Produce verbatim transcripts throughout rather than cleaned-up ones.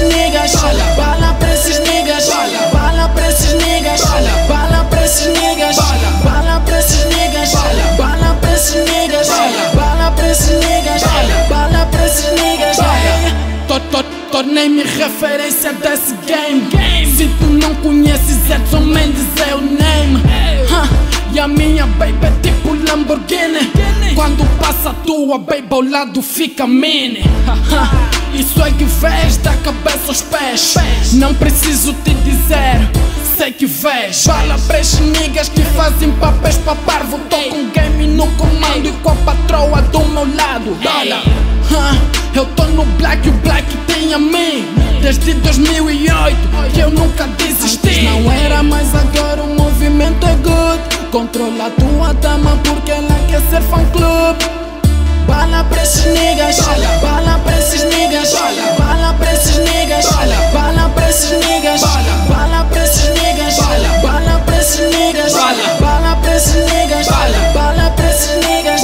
niggas, bala pra esses niggas, bala pra esses niggas, bala pra esses niggas, bala pra esses niggas, bala pra esses niggas, bala pra esses niggas, bala pra esses niggas. Tornei-me referência desse game. Se tu não conheces Edson Mendes é o name. E a minha baby é tipo Lamborghini. Quando passa a tua baby ao lado fica mini. Isso é que vês da cabeça aos pés. Não preciso te dizer, sei que vês. Bala pra esses niggas que fazem papéis pra parvo. Tô com game no comando e com a patroa do meu lado. Bala, eu tô no black e o black tem a mim. Desde dois mil e oito que eu nunca desisti. Antes não era, mas agora o movimento é good. Controla a tua dama porque ela quer ser fã clube. Bala pra esses niggas, bala pra esses niggas, bala pra esses niggas, bala pra esses niggas, bala pra esses niggas, bala pra esses niggas, bala pra esses niggas, bala pra esses niggas.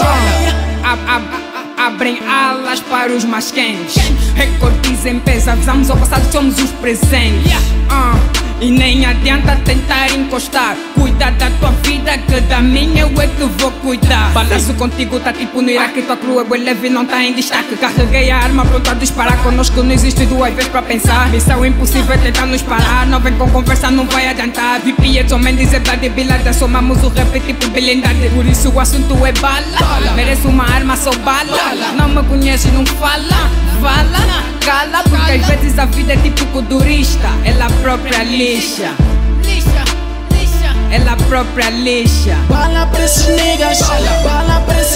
Abrem alas para os mais quentes. Recordes em peso, avisamos ao passado que somos os presentes. uh, E nem adianta tentar encostar. Cuida da tua vida que da minha eu é que vou cuidar. Balaço contigo tá tipo no Iraque. Tua crew é bem leve, não tá em destaque. Carreguei a arma pronto a disparar. Conosco não existe duas vezes pra pensar. Missão impossível é tentar nos parar. Não vem com conversa, não vai adiantar. V P Edson Mendes é Blood Bilada. Somamos o rap tipo blindade. Por isso o assunto é bala, bala. Mereço uma arma, sou bala, bala. Não me conhece, não fala, fala, cala. Porque às vezes a vida é tipo codurista. Ela própria lixa, ela própria lixa. Bala pra esses niggas, bala pra esses